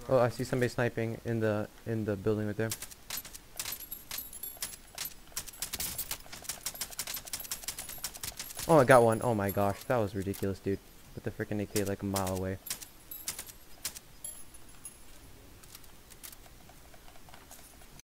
Oh, I see somebody sniping in the building right there. Oh, I got one. Oh my gosh, that was ridiculous, dude. With the freaking AK like a mile away.